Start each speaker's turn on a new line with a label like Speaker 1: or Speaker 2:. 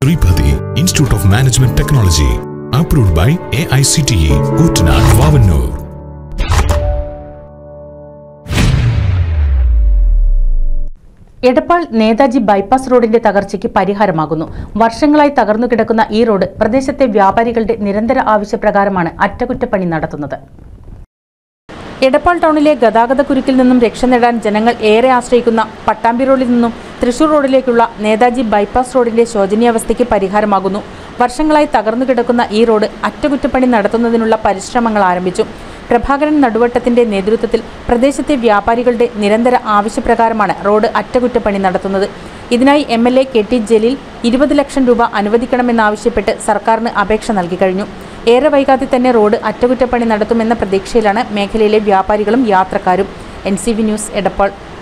Speaker 1: Sripati, Institute of Management Technology. Approved by AICTE, Uttanad, Vavanur.
Speaker 2: Edappal Netaji bypass റോഡിന്റെ തകർച്ചയ്ക്ക് പരിഹാരമാകുന്നു. വർഷങ്ങളായി തകർന്നു കിടക്കുന്ന ഈ റോഡ് പ്രദേശത്തെ വ്യാപാരികളുടെ നിരന്തര ആവശ്യപ്രകാരമാണ് അറ്റകുറ്റപ്പണി നടത്തുന്നത്. എടപ്പാൾ ടൗണിലെ ഗതാഗതക്കുരുക്കിൽ നിന്നും രക്ഷ നേടാൻ ജനങ്ങൾ ഏറെ ആശ്രയിക്കുന്ന പട്ടാമ്പി റോഡിൽ നിന്നും തൃശൂർ റോഡിലേക്കുള്ള നേതാജി ബൈപ്പാസ് റോഡിന്റെ ശോചനീയാവസ്ഥയ്ക്ക് പരിഹാരമാകുന്നു. വർഷങ്ങളായി തകർന്നു കിടക്കുന്ന ഈ റോഡ് അറ്റകുറ്റപ്പണി നടത്തുന്നതിനുള്ള പരിശ്രമങ്ങൾ ആരംഭിച്ചു. പ്രഭാകരൻ നടുവട്ടത്തിന്റെ നേതൃത്വത്തിൽ പ്രദേശത്തെ വ്യാപാരികളുടെ നിരന്തര ആവശ്യപ്രകാരമാണ് റോഡ് അറ്റകുറ്റപ്പണി നടത്തുന്നത്. ഇതിനായി MLA KT ജലീൽ 20 ലക്ഷം രൂപ അനുവദിക്കണമെന്നാവശ്യപ്പെട്ട് സർക്കാരിന് അപേക്ഷ നൽകി കഴിഞ്ഞു. ഏറെ വൈകാതെ തന്നെ റോഡ് അറ്റകുറ്റപ്പണി നടത്തുമെന്ന പ്രതീക്ഷയിലാണ് മേഖലയിലെ വ്യാപാരികളും യാത്രക്കാരും. NCV news, Edappal.